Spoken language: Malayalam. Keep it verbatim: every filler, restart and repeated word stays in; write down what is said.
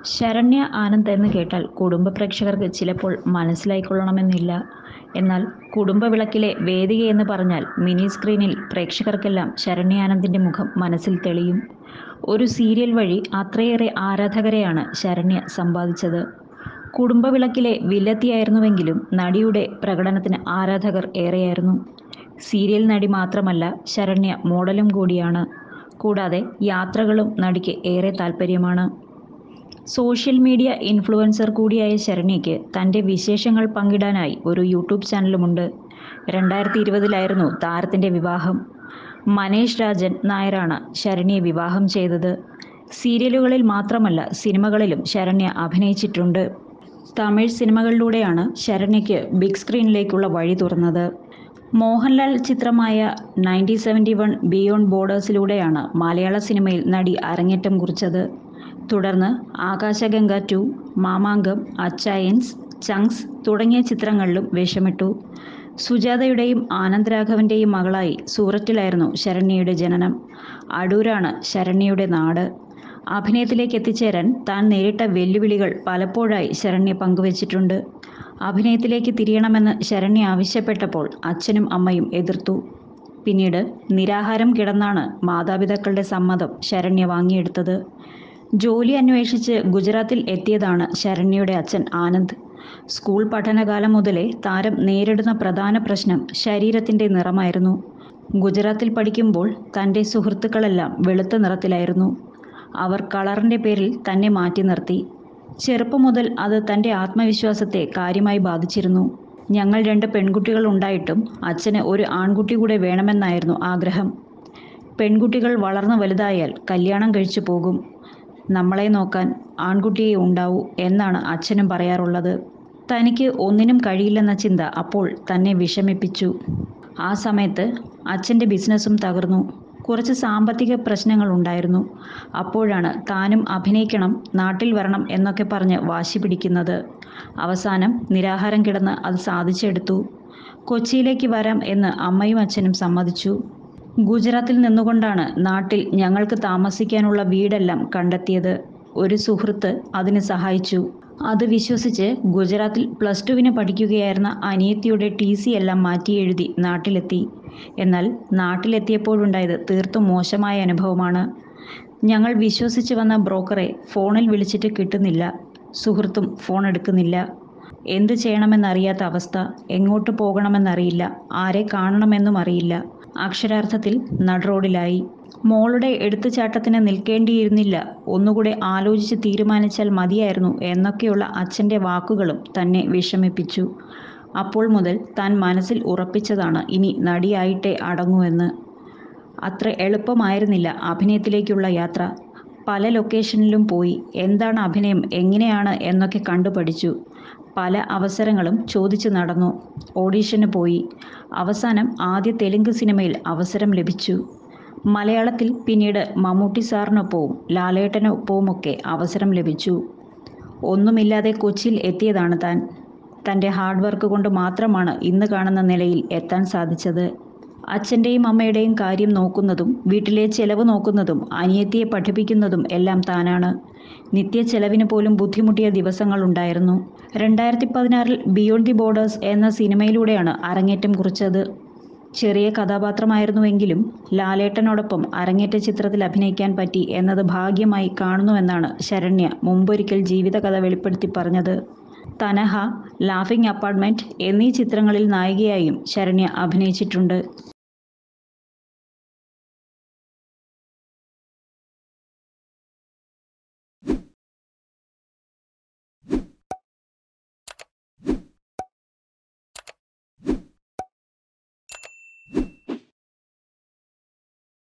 ശരണ്യ ആനന്ദ് എന്ന് കേട്ടാൽ കുടുംബ പ്രേക്ഷകർക്ക് ചിലപ്പോൾ മനസ്സിലായിക്കൊള്ളണമെന്നില്ല. എന്നാൽ കുടുംബവിളക്കിലെ വേദികയെന്ന് പറഞ്ഞാൽ മിനി സ്ക്രീനിൽ പ്രേക്ഷകർക്കെല്ലാം ശരണ്യ ആനന്ദിൻ്റെ മുഖം മനസ്സിൽ തെളിയും. ഒരു സീരിയൽ വഴി അത്രയേറെ ആരാധകരെയാണ് ശരണ്യ സമ്പാദിച്ചത്. കുടുംബവിളക്കിലെ വില്ലത്തിയായിരുന്നുവെങ്കിലും നടിയുടെ പ്രകടനത്തിന് ആരാധകർ ഏറെയായിരുന്നു. സീരിയൽ നടി മാത്രമല്ല, ശരണ്യ മോഡലും കൂടിയാണ്. കൂടാതെ യാത്രകളും നടിക്ക് ഏറെ താല്പര്യമാണ്. സോഷ്യൽ മീഡിയ ഇൻഫ്ലുവൻസർ കൂടിയായ ശരണ്യയ്ക്ക് തൻ്റെ വിശേഷങ്ങൾ പങ്കിടാനായി ഒരു യൂട്യൂബ് ചാനലുമുണ്ട്. രണ്ടായിരത്തി ഇരുപതിലായിരുന്നു താരത്തിൻ്റെ വിവാഹം. മനേഷ് രാജൻ നായരാണ് ശരണ്യയെ വിവാഹം ചെയ്തത്. സീരിയലുകളിൽ മാത്രമല്ല, സിനിമകളിലും ശരണ്യ അഭിനയിച്ചിട്ടുണ്ട്. തമിഴ് സിനിമകളിലൂടെയാണ് ശരണ്യയ്ക്ക് ബിഗ് സ്ക്രീനിലേക്കുള്ള വഴി തുറന്നത്. മോഹൻലാൽ ചിത്രമായ നയൻറ്റീൻ സെവൻറ്റി വൺ ബിയോണ്ട് ബോർഡേഴ്സിലൂടെയാണ് മലയാള സിനിമയിൽ നടി അരങ്ങേറ്റം കുറിച്ചത്. തുടർന്ന് ആകാശഗംഗ ടു, മാമാങ്കം, അച്ചായൻസ്, ചങ്സ് തുടങ്ങിയ ചിത്രങ്ങളിലും വേഷമിട്ടു. സുജാതയുടെയും ആനന്ദ് രാഘവൻ്റെയും മകളായി സൂററ്റിലായിരുന്നു ശരണ്യയുടെ ജനനം. അടൂരാണ് ശരണ്യയുടെ നാട്. അഭിനയത്തിലേക്ക് എത്തിച്ചേരാൻ താൻ നേരിട്ട വെല്ലുവിളികൾ പലപ്പോഴായി ശരണ്യ പങ്കുവച്ചിട്ടുണ്ട്. അഭിനയത്തിലേക്ക് തിരിയണമെന്ന് ശരണ്യ ആവശ്യപ്പെട്ടപ്പോൾ അച്ഛനും അമ്മയും എതിർത്തു. പിന്നീട് നിരാഹാരം കിടന്നാണ് മാതാപിതാക്കളുടെ സമ്മതം ശരണ്യ വാങ്ങിയെടുത്തത്. ജോലി അന്വേഷിച്ച് ഗുജറാത്തിൽ എത്തിയതാണ് ശരണ്യയുടെ അച്ഛൻ ആനന്ദ്. സ്കൂൾ പഠനകാലം മുതലേ താരം നേരിടുന്ന പ്രധാന പ്രശ്നം ശരീരത്തിൻ്റെ നിറമായിരുന്നു. ഗുജറാത്തിൽ പഠിക്കുമ്പോൾ തൻ്റെ സുഹൃത്തുക്കളെല്ലാം വെളുത്ത നിറത്തിലായിരുന്നു. അവർ കളറിൻ്റെ പേരിൽ തന്നെ മാറ്റി നിർത്തി. ചെറുപ്പം മുതൽ അത് തൻ്റെ ആത്മവിശ്വാസത്തെ കാര്യമായി ബാധിച്ചിരുന്നു. ഞങ്ങൾ രണ്ട് പെൺകുട്ടികൾ ഉണ്ടായിട്ടും അച്ഛന് ഒരു ആൺകുട്ടി കൂടെ വേണമെന്നായിരുന്നു ആഗ്രഹം. പെൺകുട്ടികൾ വളർന്നു വലുതായാൽ കല്യാണം കഴിച്ചു പോകും, നമ്മളെ നോക്കാൻ ആൺകുട്ടിയെ ഉണ്ടാവൂ എന്നാണ് അച്ഛനും പറയാറുള്ളത്. തനിക്ക് ഒന്നിനും കഴിയില്ലെന്ന ചിന്ത അപ്പോൾ തന്നെ വിഷമിപ്പിച്ചു. ആ സമയത്ത് അച്ഛൻ്റെ ബിസിനസ്സും തകർന്നു. കുറച്ച് സാമ്പത്തിക പ്രശ്നങ്ങൾ ഉണ്ടായിരുന്നു. അപ്പോഴാണ് താനും അഭിനയിക്കണം, നാട്ടിൽ വരണം എന്നൊക്കെ പറഞ്ഞ് വാശി പിടിക്കുന്നത്. അവസാനം നിരാഹാരം കിടന്ന് അത് സാധിച്ചെടുത്തു. കൊച്ചിയിലേക്ക് വരാം എന്ന് അമ്മയും അച്ഛനും സമ്മതിച്ചു. ഗുജറാത്തിൽ നിന്നുകൊണ്ടാണ് നാട്ടിൽ ഞങ്ങൾക്ക് താമസിക്കാനുള്ള വീടെല്ലാം കണ്ടെത്തിയത്. ഒരു സുഹൃത്ത് അതിന് സഹായിച്ചു. അത് വിശ്വസിച്ച് ഗുജറാത്തിൽ പ്ലസ് ടുവിന് പഠിക്കുകയായിരുന്ന അനിയത്തിയുടെ ടി സി എല്ലാം മാറ്റി എഴുതി നാട്ടിലെത്തി. എന്നാൽ നാട്ടിലെത്തിയപ്പോഴുണ്ടായത് തീർത്തും മോശമായ അനുഭവമാണ്. ഞങ്ങൾ വിശ്വസിച്ച് വന്ന ബ്രോക്കറെ ഫോണിൽ വിളിച്ചിട്ട് കിട്ടുന്നില്ല. സുഹൃത്തും ഫോൺ എടുക്കുന്നില്ല. എന്ത് ചെയ്യണമെന്നറിയാത്ത അവസ്ഥ. എങ്ങോട്ട് പോകണമെന്നറിയില്ല. ആരെ കാണണമെന്നും അറിയില്ല. അക്ഷരാർത്ഥത്തിൽ നടുറോഡിലായി. മോളുടെ എടുത്തുചാട്ടത്തിന് നിൽക്കേണ്ടിയിരുന്നില്ല, ഒന്നുകൂടെ ആലോചിച്ച് തീരുമാനിച്ചാൽ മതിയായിരുന്നു എന്നൊക്കെയുള്ള അച്ഛൻ്റെ വാക്കുകളും തന്നെ വിഷമിപ്പിച്ചു. അപ്പോൾ മുതൽ താൻ മനസ്സിൽ ഉറപ്പിച്ചതാണ് ഇനി നടിയായിട്ടേ അടങ്ങുമെന്ന്. അത്ര എളുപ്പമായിരുന്നില്ല അഭിനയത്തിലേക്കുള്ള യാത്ര. പല ലൊക്കേഷനിലും പോയി എന്താണ് അഭിനയം, എങ്ങനെയാണ് എന്നൊക്കെ കണ്ടുപഠിച്ചു. പല അവസരങ്ങളും ചോദിച്ചു നടന്നു. ഓഡീഷന് പോയി. അവസാനം ആദ്യ തെലുങ്ക് സിനിമയിൽ അവസരം ലഭിച്ചു. മലയാളത്തിൽ പിന്നീട് മമ്മൂട്ടി സാറിനൊപ്പവും ലാലേട്ടനൊപ്പവുമൊക്കെ അവസരം ലഭിച്ചു. ഒന്നുമില്ലാതെ കൊച്ചിയിൽ എത്തിയതാണ് താൻ. തൻ്റെ ഹാർഡ് വർക്ക് കൊണ്ട് മാത്രമാണ് ഇന്ന് കാണുന്ന നിലയിൽ എത്താൻ സാധിച്ചത്. അച്ഛൻ്റെയും അമ്മയുടെയും കാര്യം നോക്കുന്നതും വീട്ടിലെ ചെലവ് നോക്കുന്നതും അനിയത്തിയെ പഠിപ്പിക്കുന്നതും എല്ലാം താനാണ്. നിത്യ ചെലവിന് പോലും ബുദ്ധിമുട്ടിയ ദിവസങ്ങളുണ്ടായിരുന്നു. രണ്ടായിരത്തി പതിനാറിൽ ബിയോണ്ട് ദി ബോർഡേഴ്സ് എന്ന സിനിമയിലൂടെയാണ് അരങ്ങേറ്റം കുറിച്ചത്. ചെറിയ കഥാപാത്രമായിരുന്നുവെങ്കിലും ലാലേട്ടനോടൊപ്പം അരങ്ങേറ്റ ചിത്രത്തിൽ അഭിനയിക്കാൻ പറ്റി എന്നത് ഭാഗ്യമായി കാണുന്നുവെന്നാണ് ശരണ്യ മുമ്പൊരിക്കൽ ജീവിതകഥ വെളിപ്പെടുത്തി പറഞ്ഞത്. തനഹ, ലാഫിംഗ് അപ്പാർട്ട്മെന്റ് എന്നീ ചിത്രങ്ങളിൽ നായികയായും ശരണ്യ അഭിനയിച്ചിട്ടുണ്ട്.